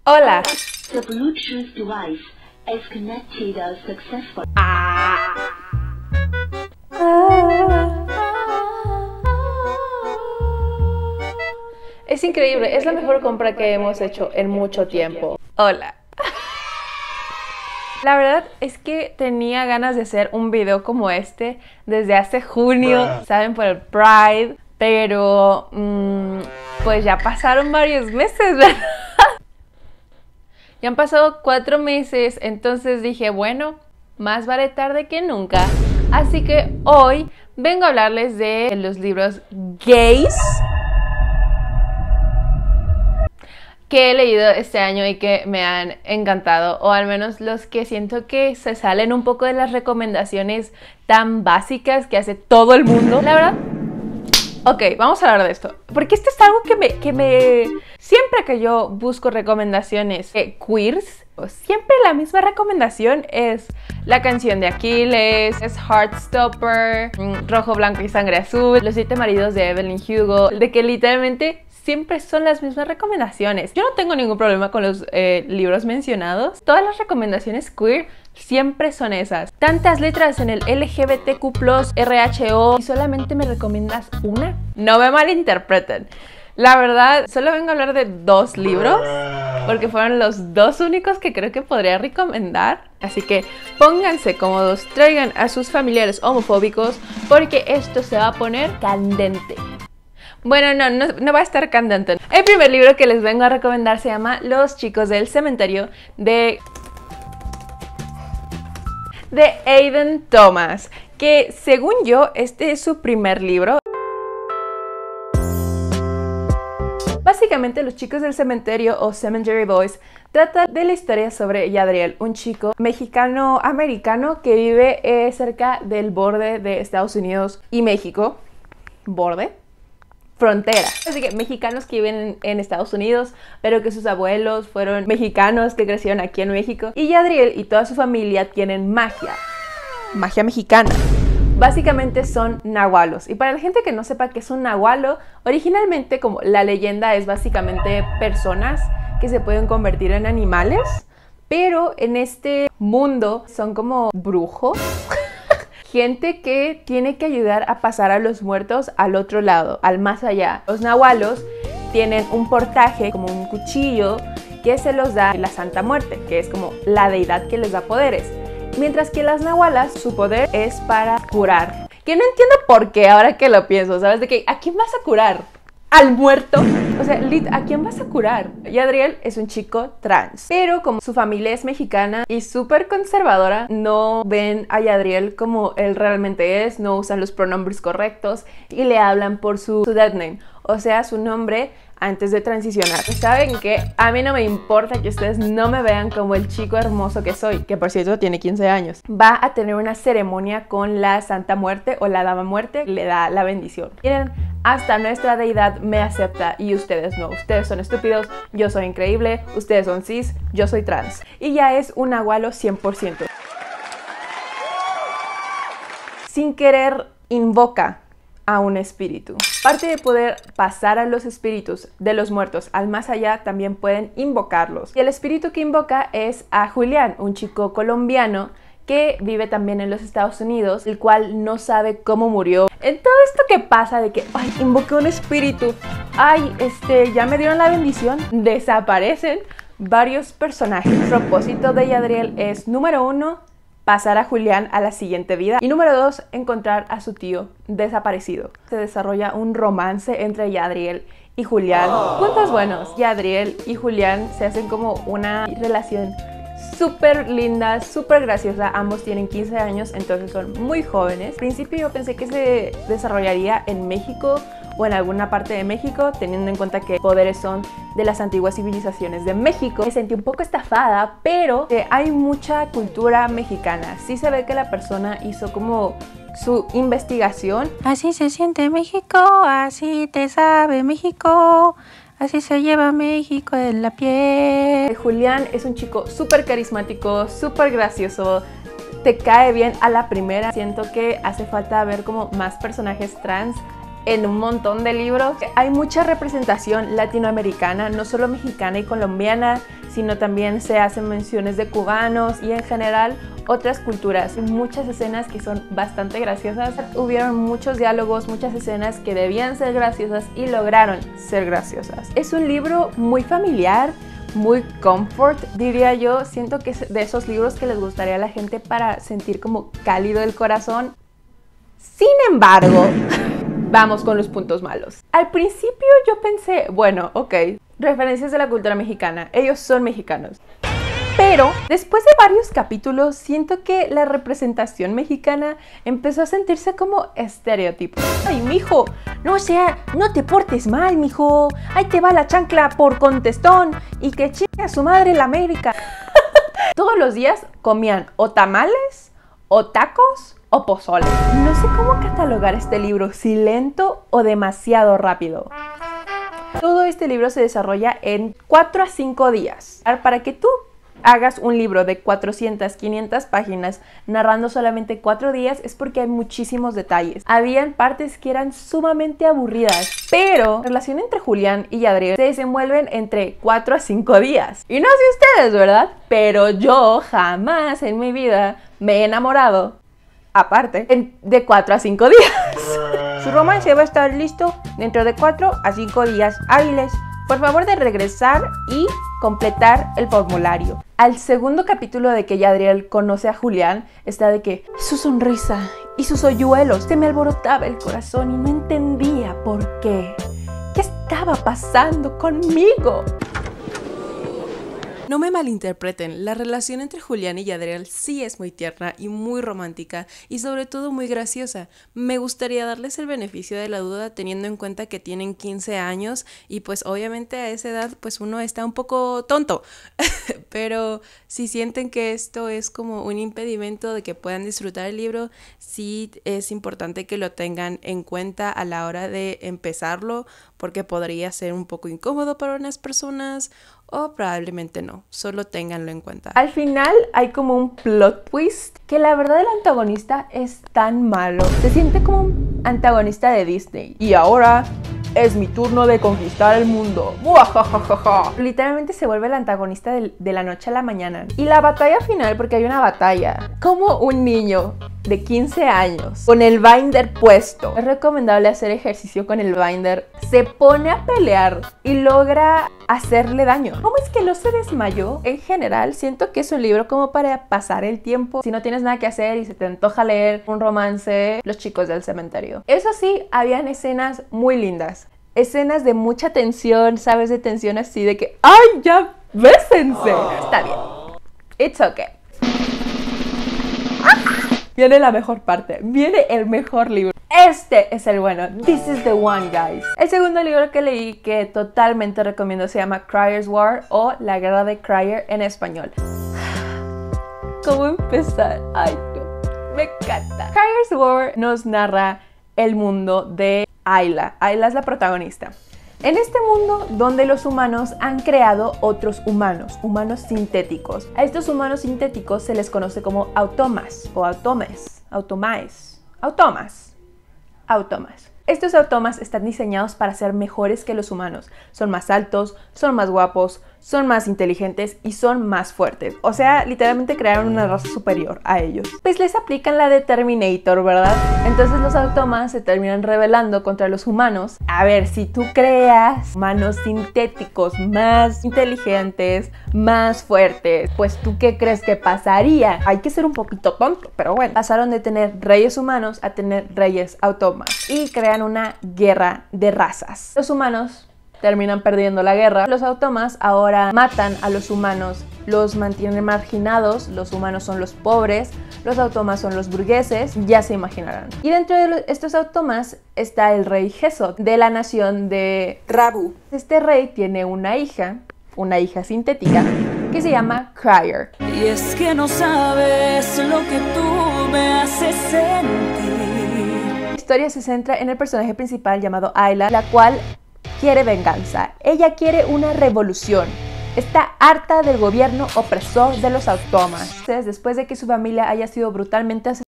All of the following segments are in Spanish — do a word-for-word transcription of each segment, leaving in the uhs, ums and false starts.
Hola. The Bluetooth device is connected successfully. Ah. Es increíble, es la mejor compra que hemos hecho en mucho tiempo. Hola. La verdad es que tenía ganas de hacer un video como este desde hace junio, saben, por el Pride, pero mmm, pues ya pasaron varios meses, ¿verdad? Ya han pasado cuatro meses, entonces dije, bueno, más vale tarde que nunca. Así que hoy vengo a hablarles de los libros gays que he leído este año y que me han encantado, o al menos los que siento que se salen un poco de las recomendaciones tan básicas que hace todo el mundo. La verdad, ok, vamos a hablar de esto, porque esto es algo que me... Que me siempre que yo busco recomendaciones eh, queers, siempre la misma recomendación es La canción de Aquiles, es Heartstopper, Rojo, Blanco y Sangre Azul, Los siete maridos de Evelyn Hugo, de que literalmente siempre son las mismas recomendaciones. Yo no tengo ningún problema con los eh, libros mencionados. Todas las recomendaciones queer siempre son esas. Tantas letras en el L G B T Q plus, R H O, y solamente me recomiendas una. No me malinterpreten. La verdad, solo vengo a hablar de dos libros, porque fueron los dos únicos que creo que podría recomendar. Así que pónganse cómodos, traigan a sus familiares homofóbicos, porque esto se va a poner candente. Bueno, no, no, no va a estar candente. El primer libro que les vengo a recomendar se llama Los chicos del cementerio, de... de Aiden Thomas, que según yo, este es su primer libro. Básicamente, Los chicos del cementerio o Cemetery Boys trata de la historia sobre Yadriel, un chico mexicano-americano que vive eh, cerca del borde de Estados Unidos y México. ¿Borde? Frontera. Así que mexicanos que viven en, en Estados Unidos, pero que sus abuelos fueron mexicanos que crecieron aquí en México. Y Yadriel y toda su familia tienen magia. Magia mexicana. Básicamente son nahualos. Y para la gente que no sepa qué es un nahualo, originalmente como la leyenda es básicamente personas que se pueden convertir en animales, pero en este mundo son como brujos. Gente que tiene que ayudar a pasar a los muertos al otro lado, al más allá. Los nahualos tienen un portaje, como un cuchillo, que se los da la Santa Muerte, que es como la deidad que les da poderes. Mientras que las nahualas, su poder es para curar. Que no entiendo por qué, ahora que lo pienso, ¿sabes? De que, ¿a quién vas a curar? ¿Al muerto? O sea, ¿a quién vas a curar? Yadriel es un chico trans, pero como su familia es mexicana y súper conservadora, no ven a Yadriel como él realmente es, no usan los pronombres correctos y le hablan por su, su dead name, o sea, su nombre antes de transicionar. ¿Saben qué? A mí no me importa que ustedes no me vean como el chico hermoso que soy, que por cierto tiene quince años. Va a tener una ceremonia con la Santa Muerte o la Dama Muerte, le da la bendición. Miren, hasta nuestra deidad me acepta y ustedes no. Ustedes son estúpidos, yo soy increíble, ustedes son cis, yo soy trans. Y ya es un nahualo cien por ciento. Sin querer invoca a un espíritu. Parte de poder pasar a los espíritus de los muertos al más allá, también pueden invocarlos. Y el espíritu que invoca es a Julián, un chico colombiano que vive también en los Estados Unidos, el cual no sabe cómo murió. En todo esto que pasa de que, ay, invoqué un espíritu, ay, este, ya me dieron la bendición, desaparecen varios personajes. El propósito de Yadriel es, número uno, pasar a Julián a la siguiente vida. Y número dos, encontrar a su tío desaparecido. Se desarrolla un romance entre Yadriel y Julián. Puntos buenos. Yadriel y Julián se hacen como una relación súper linda, súper graciosa. Ambos tienen quince años, entonces son muy jóvenes. Al principio yo pensé que se desarrollaría en México o en alguna parte de México, teniendo en cuenta que poderes son de las antiguas civilizaciones de México. Me sentí un poco estafada, pero eh, hay mucha cultura mexicana. Sí se ve que la persona hizo como su investigación. Así se siente México, así te sabe México, así se lleva México en la piel. Julián es un chico súper carismático, súper gracioso, te cae bien a la primera. Siento que hace falta ver como más personajes trans en un montón de libros. Hay mucha representación latinoamericana, no solo mexicana y colombiana, sino también se hacen menciones de cubanos y en general otras culturas. Muchas escenas que son bastante graciosas. Hubieron muchos diálogos, muchas escenas que debían ser graciosas y lograron ser graciosas. Es un libro muy familiar, muy comfort, diría yo. Siento que es de esos libros que les gustaría a la gente para sentir como cálido el corazón. Sin embargo, vamos con los puntos malos. Al principio yo pensé, bueno, ok, referencias de la cultura mexicana, ellos son mexicanos. Pero después de varios capítulos siento que la representación mexicana empezó a sentirse como estereotipo. Ay, mijo, no, o sea, no te portes mal, mijo. Ahí te va la chancla por contestón y que chingue a su madre la América. Todos los días comían o tamales, o tacos, o pozole. No sé cómo catalogar este libro, si lento o demasiado rápido. Todo este libro se desarrolla en cuatro a cinco días. Para que tú hagas un libro de cuatrocientas, quinientas páginas narrando solamente cuatro días es porque hay muchísimos detalles. Habían partes que eran sumamente aburridas, pero la relación entre Julián y Yadriel se desenvuelven entre cuatro a cinco días. Y no sé ustedes, ¿verdad? Pero yo jamás en mi vida me he enamorado, aparte, en, de cuatro a cinco días. Su romance va a estar listo dentro de cuatro a cinco días hábiles. Por favor de regresar y completar el formulario. Al segundo capítulo de que Yadriel conoce a Julián, está de que su sonrisa y sus hoyuelos se me alborotaba el corazón y no entendía por qué. ¿Qué estaba pasando conmigo? No me malinterpreten, la relación entre Julián y Yadriel sí es muy tierna y muy romántica y sobre todo muy graciosa. Me gustaría darles el beneficio de la duda teniendo en cuenta que tienen quince años y pues obviamente a esa edad pues uno está un poco tonto. Pero si sienten que esto es como un impedimento de que puedan disfrutar el libro, sí es importante que lo tengan en cuenta a la hora de empezarlo porque podría ser un poco incómodo para unas personas o probablemente no, solo ténganlo en cuenta. Al final hay como un plot twist que la verdad el antagonista es tan malo. Se siente como un antagonista de Disney. Y ahora es mi turno de conquistar el mundo. ¡Muajajajaja! Literalmente se vuelve el antagonista de, de la noche a la mañana. Y la batalla final, porque hay una batalla, como un niño de quince años con el binder puesto. Es recomendable hacer ejercicio con el binder. Se pone a pelear y logra hacerle daño. ¿Cómo es que no se desmayó? En general, siento que es un libro como para pasar el tiempo. Si no tienes nada que hacer y se te antoja leer un romance, Los chicos del cementerio. Eso sí, habían escenas muy lindas. Escenas de mucha tensión, ¿sabes? De tensión así de que ¡ay, ya bésense! Está bien. It's okay. Viene la mejor parte. Viene el mejor libro. Este es el bueno. This is the one, guys. El segundo libro que leí que totalmente recomiendo se llama Cryer's War o La Guerra de Cryer en español. ¿Cómo empezar? Ay, no. Me encanta. Cryer's War nos narra el mundo de Ayla. Ayla es la protagonista. En este mundo donde los humanos han creado otros humanos, humanos sintéticos. A estos humanos sintéticos se les conoce como automas o automes, automaes, automas, automas. Estos automas están diseñados para ser mejores que los humanos. Son más altos, son más guapos, son más inteligentes y son más fuertes. O sea, literalmente crearon una raza superior a ellos. Pues les aplican la de Terminator, ¿verdad? Entonces los automas se terminan rebelando contra los humanos. A ver, si tú creas humanos sintéticos más inteligentes, más fuertes, pues ¿tú qué crees que pasaría? Hay que ser un poquito tonto, pero bueno. Pasaron de tener reyes humanos a tener reyes automas y crean una guerra de razas. Los humanos terminan perdiendo la guerra. Los automas ahora matan a los humanos, los mantienen marginados. Los humanos son los pobres, los automas son los burgueses, ya se imaginarán. Y dentro de estos automas está el rey Gesod, de la nación de Rabu. Este rey tiene una hija, una hija sintética, que se llama Cryer. Y es que no sabes lo que tú me haces sentir. La historia se centra en el personaje principal llamado Ayla, la cual quiere venganza. Ella quiere una revolución. Está harta del gobierno opresor de los automas. Después de que su familia haya sido brutalmente asesinada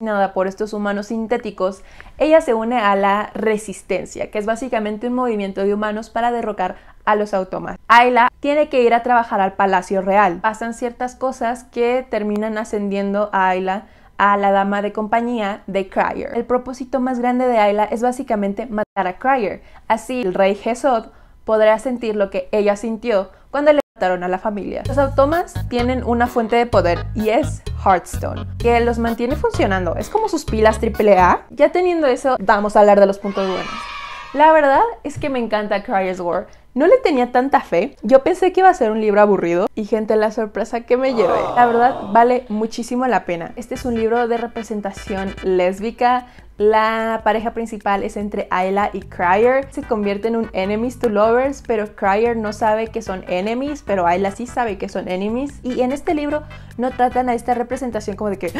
nada por estos humanos sintéticos, ella se une a la Resistencia, que es básicamente un movimiento de humanos para derrocar a los autómatas. Ayla tiene que ir a trabajar al Palacio Real. Pasan ciertas cosas que terminan ascendiendo a Ayla a la dama de compañía de Cryer. El propósito más grande de Ayla es básicamente matar a Cryer. Así el rey Hesod podrá sentir lo que ella sintió cuando le mataron a la familia. Los autómatas tienen una fuente de poder y es Hearthstone, que los mantiene funcionando. Es como sus pilas triple A. Ya teniendo eso, vamos a hablar de los puntos buenos. La verdad es que me encanta Cryer's War. No le tenía tanta fe. Yo pensé que iba a ser un libro aburrido y, gente, la sorpresa que me llevé. La verdad, vale muchísimo la pena. Este es un libro de representación lésbica. La pareja principal es entre Ayla y Cryer. Se convierte en un enemies to lovers, pero Cryer no sabe que son enemies, pero Ayla sí sabe que son enemies. Y en este libro no tratan a esta representación como de que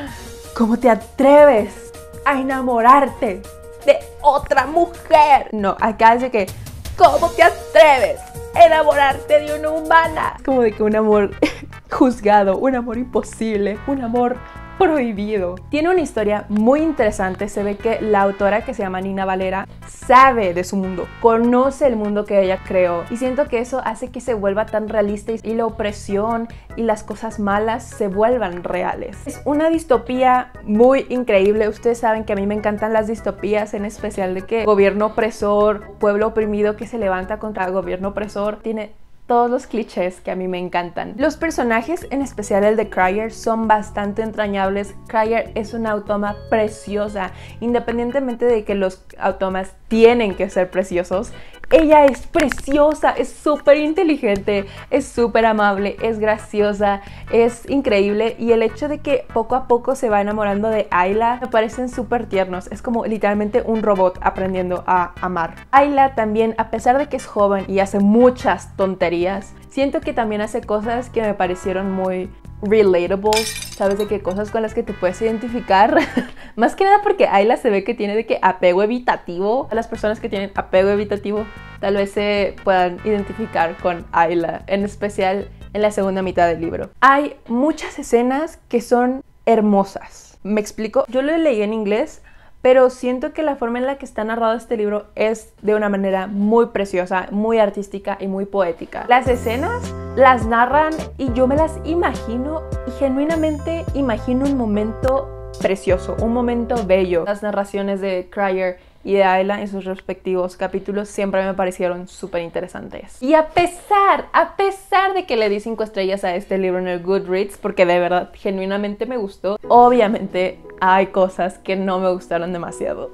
¿cómo te atreves a enamorarte de otra mujer? No, acá es de que ¿cómo te atreves a enamorarte de una humana? Es como de que un amor juzgado, un amor imposible, un amor prohibido. Tiene una historia muy interesante. Se ve que la autora, que se llama Nina Valera, sabe de su mundo, conoce el mundo que ella creó, y siento que eso hace que se vuelva tan realista y la opresión y las cosas malas se vuelvan reales. Es una distopía muy increíble. Ustedes saben que a mí me encantan las distopías, en especial de que gobierno opresor, pueblo oprimido que se levanta contra el gobierno opresor. Tiene todos los clichés que a mí me encantan. Los personajes, en especial el de Cryer, son bastante entrañables. Cryer es una autómata preciosa. Independientemente de que los autómatas tienen que ser preciosos, ella es preciosa, es súper inteligente, es súper amable, es graciosa, es increíble. Y el hecho de que poco a poco se va enamorando de Ayla me parecen súper tiernos. Es como literalmente un robot aprendiendo a amar. Ayla también, a pesar de que es joven y hace muchas tonterías, siento que también hace cosas que me parecieron muy relatable, ¿sabes? De qué cosas con las que te puedes identificar. Más que nada porque Ayla se ve que tiene de que apego evitativo. A las personas que tienen apego evitativo tal vez se puedan identificar con Ayla, en especial en la segunda mitad del libro. Hay muchas escenas que son hermosas. ¿Me explico? Yo lo leí en inglés, pero siento que la forma en la que está narrado este libro es de una manera muy preciosa, muy artística y muy poética. Las escenas las narran y yo me las imagino, y genuinamente imagino un momento precioso, un momento bello. Las narraciones de Cryer y de Ayla en sus respectivos capítulos siempre me parecieron súper interesantes. Y a pesar, a pesar de que le di cinco estrellas a este libro en el Goodreads, porque de verdad genuinamente me gustó, obviamente hay cosas que no me gustaron demasiado.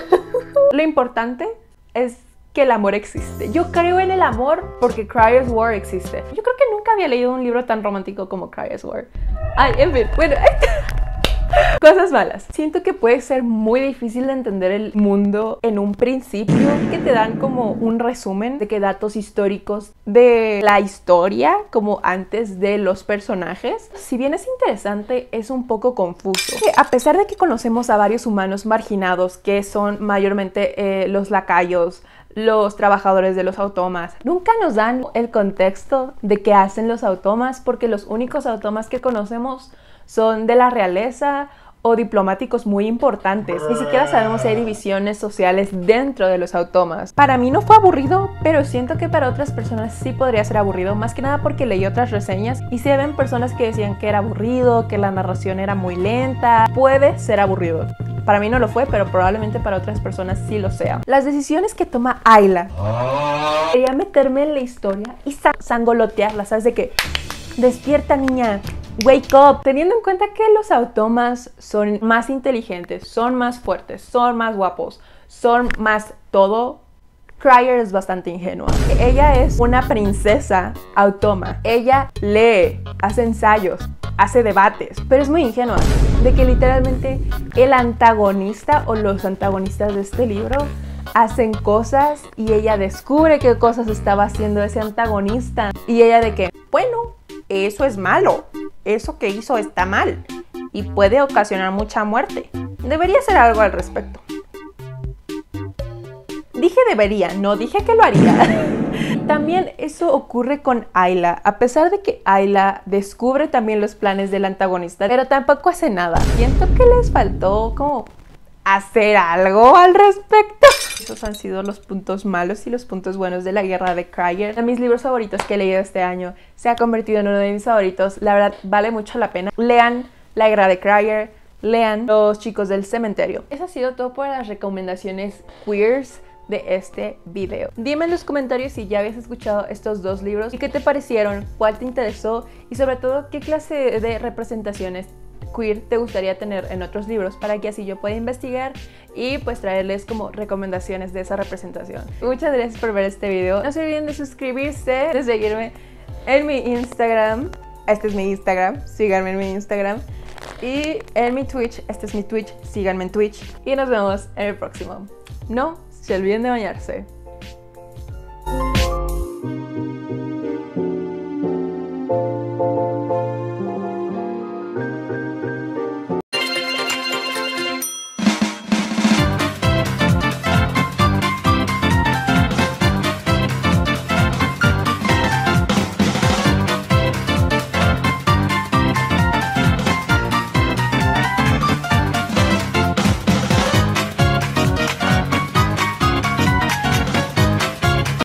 Lo importante es que el amor existe. Yo creo en el amor porque Cryer's War existe. Yo creo que nunca había leído un libro tan romántico como Cryer's War. Ay, en fin, bueno. Cosas malas. Siento que puede ser muy difícil de entender el mundo en un principio, que te dan como un resumen de que datos históricos de la historia, como antes de los personajes. Si bien es interesante, es un poco confuso. Que a pesar de que conocemos a varios humanos marginados, que son mayormente eh, los lacayos, los trabajadores de los autómatas, nunca nos dan el contexto de qué hacen los autómatas, porque los únicos autómatas que conocemos son de la realeza o diplomáticos muy importantes. Ni siquiera sabemos si hay divisiones sociales dentro de los autómatas. Para mí no fue aburrido, pero siento que para otras personas sí podría ser aburrido, más que nada porque leí otras reseñas y se ven personas que decían que era aburrido, que la narración era muy lenta. Puede ser aburrido. Para mí no lo fue, pero probablemente para otras personas sí lo sea. Las decisiones que toma Ayla. Quería meterme en la historia y sangolotearla, ¿sabes? De que despierta, niña, wake up. Teniendo en cuenta que los autómatas son más inteligentes, son más fuertes, son más guapos, son más todo, Cryer es bastante ingenua. Ella es una princesa autómata. Ella lee, hace ensayos, hace debates, pero es muy ingenua. De que literalmente el antagonista o los antagonistas de este libro hacen cosas y ella descubre qué cosas estaba haciendo ese antagonista. Y ella de que, bueno, eso es malo, eso que hizo está mal y puede ocasionar mucha muerte. Debería hacer algo al respecto. Dije debería, no dije que lo haría. también eso ocurre con Ayla, a pesar de que Ayla descubre también los planes del antagonista, pero tampoco hace nada. Siento que les faltó como hacer algo al respecto. Esos han sido los puntos malos y los puntos buenos de La Guerra de Cryer. De mis libros favoritos que he leído este año, se ha convertido en uno de mis favoritos. La verdad, vale mucho la pena. Lean La Guerra de Cryer, lean Los Chicos del Cementerio. Eso ha sido todo por las recomendaciones queers de este video. Dime en los comentarios si ya habías escuchado estos dos libros y qué te parecieron, cuál te interesó y sobre todo qué clase de representaciones queer te gustaría tener en otros libros, para que así yo pueda investigar y pues traerles como recomendaciones de esa representación. Muchas gracias por ver este video. No se olviden de suscribirse, de seguirme en mi Instagram. Este es mi Instagram, síganme en mi Instagram. Y en mi Twitch, este es mi Twitch, síganme en Twitch. Y nos vemos en el próximo. No se olviden de bañarse.